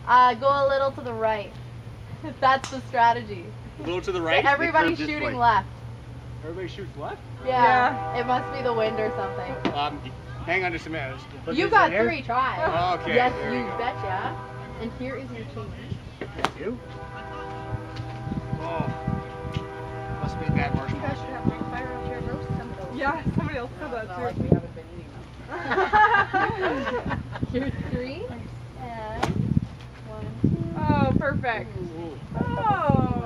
Go a little to the right. That's the strategy. A little to the right? Everybody's shooting left. Everybody shoots left? Yeah. It must be the wind or something. Hang on just a minute. You got 3 tries. Oh, okay. Yes, you betcha. And here is your change. Thank you. Oh. Must be bad marshmallows. You guys should have bring fire up here and roast some of those. Yeah, somebody else said that too. Like we haven't been eating them. Here's 3. And 1, 2. Oh, perfect. Ooh. Oh.